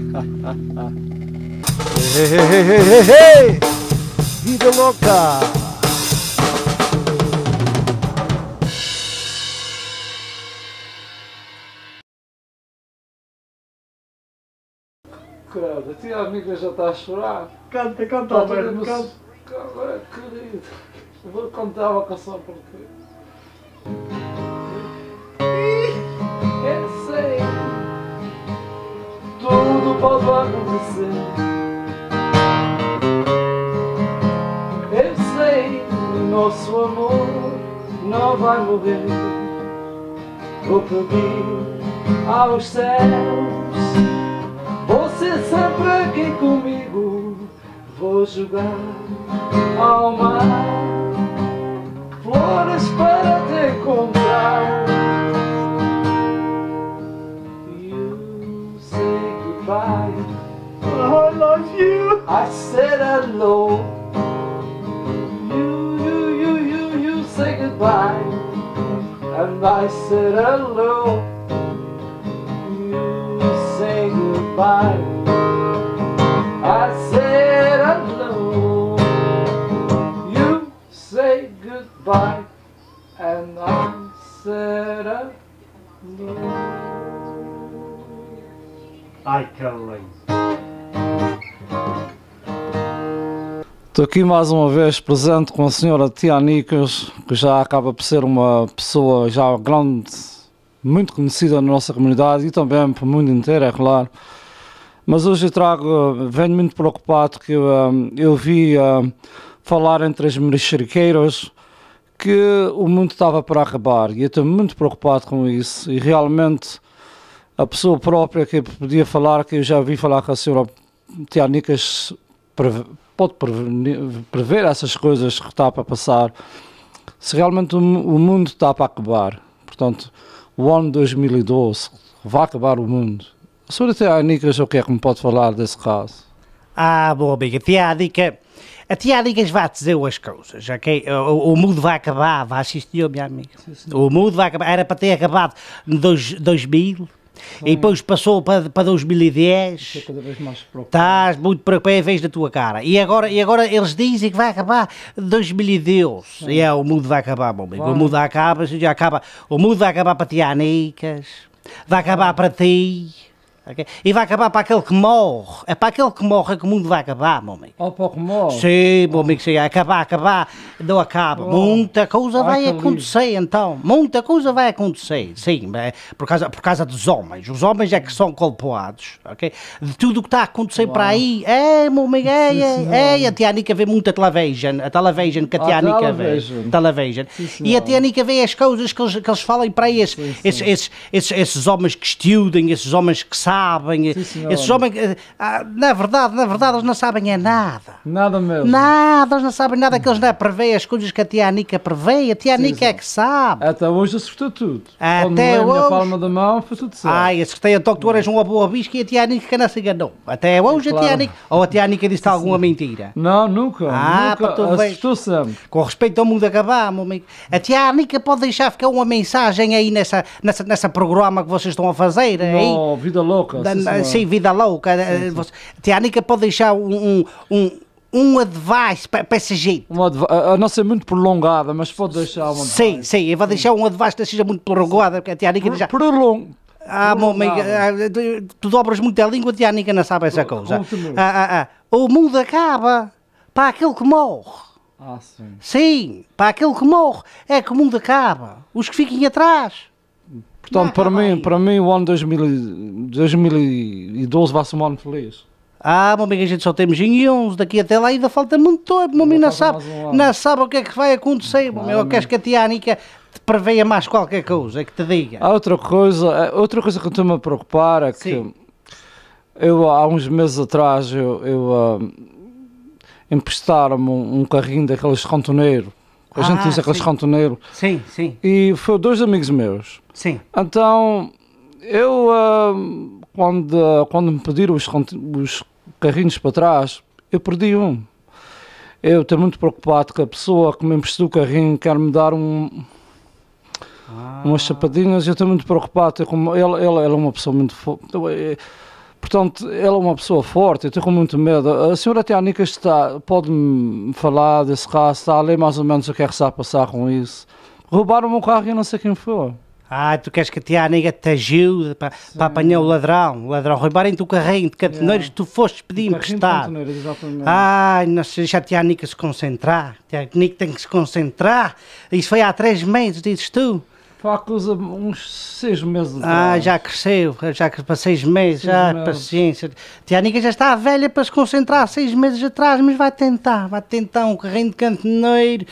Hey, vida louca! Credo, a tia amiga já está a chorar. Canta, Está Alberto, canta. Querido, eu vou cantar uma canção para ti. Eu sei, tudo pode acontecer. Eu sei, o nosso amor não vai morrer. Vou pedir aos céus, você sempre aqui comigo. Vou jogar ao mar flores para te encontrar. You say goodbye, I love you. I said hello. You say goodbye, and I said hello. You say goodbye, I said hello. You say goodbye, and I said hello. Ai, que lindo. Estou aqui mais uma vez presente com a senhora Tia Nicas, que já acaba por ser uma pessoa já grande, muito conhecida na nossa comunidade e também para o mundo inteiro, é claro. Mas hoje eu venho muito preocupado que eu vi falar entre as mexeriqueiras que o mundo estava para acabar e eu estou muito preocupado com isso e realmente a pessoa própria que podia falar, que eu já vi falar com a senhora Tia Nicas, pode prever essas coisas que está para passar, se realmente o mundo está para acabar. Portanto, o ano 2012 vai acabar o mundo. A senhora Tia Nicas, o que é que me pode falar desse caso? Bom amiga, a Tia Nicas vai dizer as coisas, ok? O mundo vai acabar, vai assistir, minha amiga. Sim. O mundo vai acabar, era para ter acabado em 2000. E depois passou para 2010. Estou cada vez mais preocupado. Estás muito preocupado, é a vez da tua cara. E agora eles dizem que vai acabar 2012. E o mundo vai acabar, meu amigo. Vai. O mundo já acaba. O mundo vai acabar para Tia Nicas, vai acabar para ti. Okay? E vai acabar para aquele que morre. É para aquele que morre que o mundo vai acabar, meu amigo. Oh, pouco mal. Sim, meu amigo, sim, acabar, não acaba. Muita coisa vai acontecer, então. Muita coisa vai acontecer, sim, por causa dos homens. Os homens é que são culpados, ok? De tudo o que está a acontecer para aí. Meu amigo, a Tia Nica vê muita televisão, a televisão que a Tia Nica vê. Televisão. E a Tia Nica vê as coisas que eles falam para aí, esses homens que estudem, esses homens que sabem, esses homens, na verdade, eles não sabem nada. Nada mesmo. Nada, eles não sabem nada, que eles não prevêem as coisas que a Tia Nica prevê, a Tia Nica é que sabe. Até hoje acertou tudo. Até hoje. A hoje. palma da mão foi tudo certo. Esse que tem então que tu eras uma boa bisca e a Tia Nica não se enganou. Até hoje a Tia Nica, ou a Tia Nica disse alguma mentira. Não, nunca. para tu ver. Acertou sempre. Com respeito ao mundo acabar, meu amigo. A Tia Nica pode deixar ficar uma mensagem aí nessa programa que vocês estão a fazer. Não, vida louca. Sim, vida louca. A Tia Nica pode deixar um advice para essa gente. A não ser muito prolongada, mas pode deixar uma advice. Sim, eu vou deixar um advice que seja muito prolongada, porque a Tia Nica já... Prolongado. meu amigo, tu dobras muito a língua, a Tia Nica não sabe essa coisa. O mundo acaba para aquele que morre. Sim. Sim, para aquele que morre é que o mundo acaba. Os que fiquem atrás. Portanto, para mim o ano 2012 vai ser um ano feliz. Meu amigo, a gente só temos em 11, daqui até lá ainda falta muito tempo, meu amigo, não sabe o que é que vai acontecer, meu amigo, queres que a Tia Nica te preveia mais qualquer coisa, é que te diga. Outra coisa que estou-me a preocupar é que eu, há uns meses atrás, emprestaram-me um carrinho daqueles cantoneiros. A gente diz aqueles cantoneiros. Sim. E foi 2 amigos meus. Sim. Então, eu, quando me pediram os carrinhos para trás, eu perdi um. Eu estou muito preocupado que a pessoa que me emprestou o carrinho quer me dar umas chapadinhas. Eu estou muito preocupado. Ele é uma pessoa muito... Portanto, ele é uma pessoa forte, eu estou com muito medo. A senhora Tia Nicas pode-me falar desse caso, está a ler mais ou menos o que é que está a passar com isso. Roubaram o meu carro e eu não sei quem foi. Ah, tu queres que a tia Nica te ajude para apanhar o ladrão? O ladrão roubarem-te o carrinho de cantoneiros que tu fostes pedir emprestado. Ai, não sei, deixa a tia Nica se concentrar. A tia Nica tem que se concentrar. Isso foi há 3 meses, dizes tu. Pá, coisa uns 6 meses de Ah, já cresceu, já para 6 meses, já, paciência. Tia Nica já está velha para se concentrar 6 meses atrás, mas vai tentar um carrinho de cantoneiro,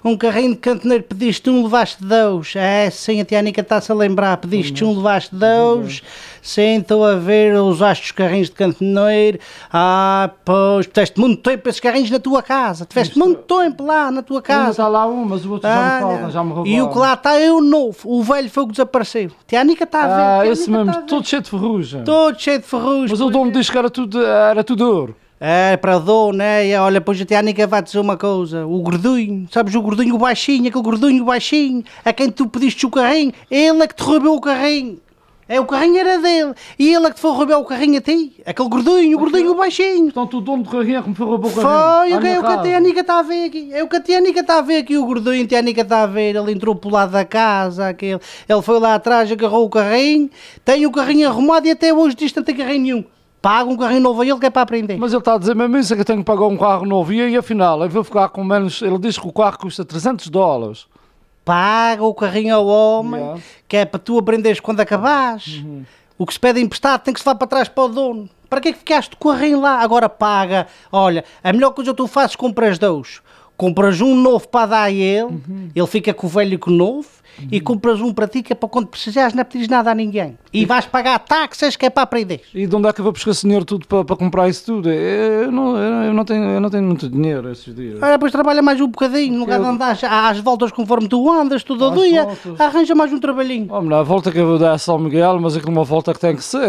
pediste um, levaste 2. É, sim, a Tia Nica está-se a lembrar, pediste um, levaste 2. Sim, estou a ver, usaste os carrinhos de cantoneiro. Ah, pois, tiveste muito tempo esses carrinhos na tua casa, tiveste muito tempo lá na tua casa. Está lá um, mas o outro já me falta, já me roubaram. E o que lá está é o novo, o velho foi o que desapareceu. Tia Nica está a ver. Ah, esse mesmo, todo cheio de ferrugem. Todo cheio de ferrugem. Mas o dono disse que era tudo ouro. É, para o dono, né? E olha, pois a Tia Nica vai dizer uma coisa. O gordinho, sabes o gordinho baixinho, aquele gordinho baixinho, a quem tu pediste o carrinho, ele é que te roubou o carrinho. É, o carrinho era dele. E ele é que te foi roubar o carrinho a ti. Aquele gordinho, o gordinho baixinho. Portanto, o dono do carrinho é que me foi roubar o carrinho. Foi, é o que a Tia Nica está a ver aqui. É o que a Tia Nica está a ver aqui, o gordinho, a Tia Nica está a ver. Ele entrou pelo lado da casa, aquele. Ele foi lá atrás, agarrou o carrinho, tem o carrinho arrumado e até hoje diz que não tem carrinho nenhum. Paga um carrinho novo a ele que é para aprender. Mas ele está a dizer mesmo isso, é que eu tenho que pagar um carro novo. E aí, afinal, eu vou ficar com menos... Ele diz que o carro custa $300. Paga o carrinho ao homem, que é para tu aprenderes quando acabares. O que se pede emprestado tem que se levar para trás para o dono. Para que é que ficaste com o carrinho lá? Agora paga. Olha, a melhor coisa que tu fazes, compras 2. Compras um novo para dar a ele, ele fica com o velho e com o novo, e compras um para ti que é para quando precisares não pedires nada a ninguém. E vais pagar taxas que é para aprender. E de onde é que eu vou buscar dinheiro tudo para comprar isso tudo? Eu não tenho muito dinheiro esses dias. Olha, depois trabalha mais um bocadinho, no lugar de andar às voltas conforme tu andas, todo o dia, arranja mais um trabalhinho. A volta que eu vou dar a São Miguel, mas aquilo uma volta que tem que ser,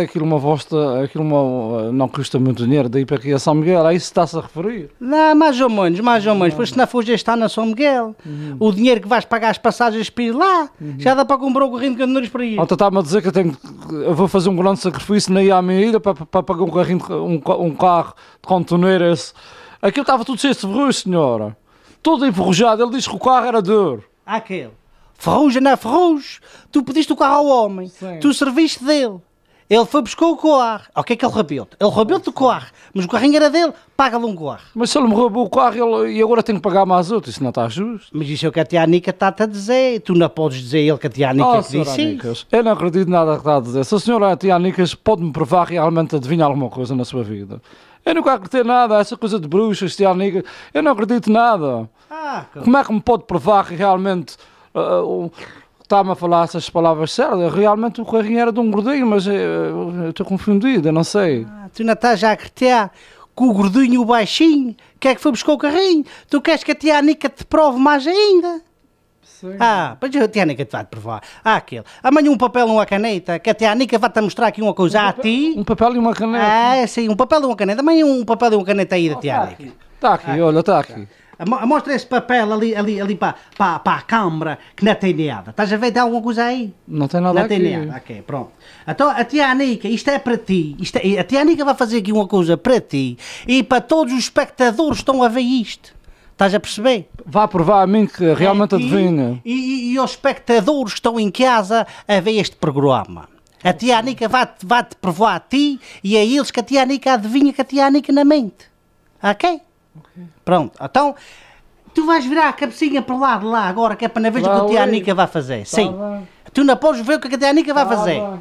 não custa muito dinheiro, daí para aqui a São Miguel, a isso está-se a referir. Não, mais ou menos, pois se não fores estar na São Miguel, o dinheiro que vais pagar as passagens para ir lá, já dá para comprar o carrinho de cantoneiros para ir. Então está-me a dizer que eu vou fazer um grande sacrifício na ir à minha ilha para pagar um carrinho, um carro de cantoneiros. Aquilo estava tudo cheio de ferrugem, senhora. Todo enferrujado, ele disse que o carro era de ouro. Aquele. Ferrugem não é ferrugem. Tu pediste o carro ao homem, tu serviste dele. Ele foi buscar o carro. O que é que ele roubou-te? Ele roubou-te o carro, mas o carrinho era dele, paga-lhe um carro. Mas se ele me roubou o carro e agora tenho que pagar mais outro, isso não está justo. Mas isso é o que a Tia Nica está-te a dizer. Tu não podes dizer ele que a Tia Nica te disse isso. Eu não acredito nada que está a dizer. Se a senhora Tia Nicas pode-me provar realmente adivinhar alguma coisa na sua vida. Eu nunca acreditei nada, essa coisa de bruxas, Tia Nica, eu não acredito nada. Como é que me pode provar que realmente... Está-me a falar essas palavras certas, realmente o carrinho era de um gordinho, mas eu estou confundido, eu não sei. Tu não estás a acreditar que o gordinho e o baixinho, que é que foi buscar o carrinho? Tu queres que a Tia Nica te prove mais ainda? Sim. Pois a Tia Nica te vai te provar. Aquele. Amanhã um papel e uma caneta, que a Tia Nica vai-te mostrar aqui uma coisa a ti. Um papel e uma caneta? Sim, um papel e uma caneta. Amanhã um papel e uma caneta aí da Tia Nica. Está aqui, olha, está aqui. Mostra esse papel ali para a câmara, que não tem nada. Estás a ver, tem alguma coisa aí? Não tem nada aqui. Não tem nada, ok, pronto. Então, a Tia Nica, isto é para ti. A Tia Nica vai fazer aqui uma coisa para ti e para todos os espectadores que estão a ver isto. Estás a perceber? Vá provar a mim que realmente adivinha. E aos espectadores que estão em casa a ver este programa. A Tia Nica vai-te provar a ti e a eles que a Tia Nica adivinha que a Tia Nica na mente. Ok? Pronto, então tu vais virar a cabecinha para lá de lá agora, que é para não ver o que a Tia Nica vai fazer. Sim, tu não podes ver o que a Tia Nica vai fazer. Ela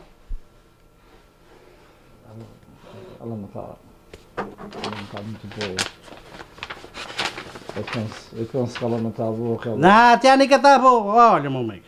não está muito boa. Eu penso que ela não está boa. Não, a Tia Nica está boa. Olha, meu amigo.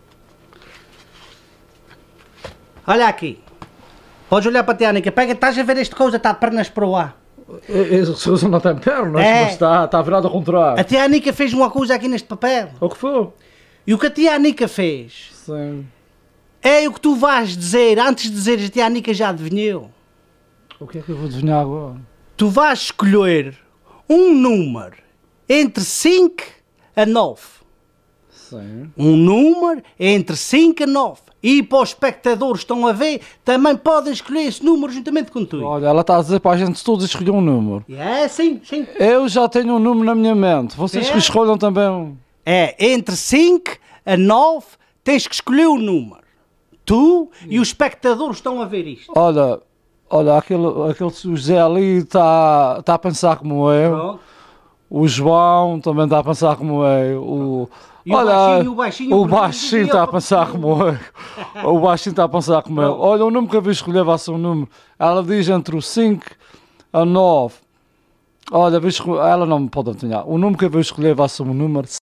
Olha aqui. Podes olhar para a Tia Nica. Pega, estás a ver esta coisa, está de pernas para o ar. Esse não tem pernas, mas está virado ao contrário. A Tia Nica fez uma coisa aqui neste papel. O que foi? E o que a Tia Nica fez? Sim. É o que tu vais dizer, antes de dizeres a Tia Nica já adivinhou. O que é que eu vou adivinhar agora? Tu vais escolher um número entre 5 a 9. Sim. Um número entre 5 a 9. E para os espectadores que estão a ver, também podem escolher esse número juntamente com tu. Olha, ela está a dizer para a gente todos escolher um número. Sim, sim. Eu já tenho um número na minha mente. Vocês que escolham também um. Entre 5 a 9, tens que escolher o número. Tu e os espectadores estão a ver isto. Olha, aquele o José ali está a pensar como eu. Pronto. O João também está a pensar como eu. E o baixinho, o baixinho está a pensar como eu. O baixinho está a pensar como eu. Olha, o número que eu vou escolher vai ser um número. Ela diz entre o 5 a 9. Olha, ela não me pode adivinhar. O número que eu vou escolher vai ser um número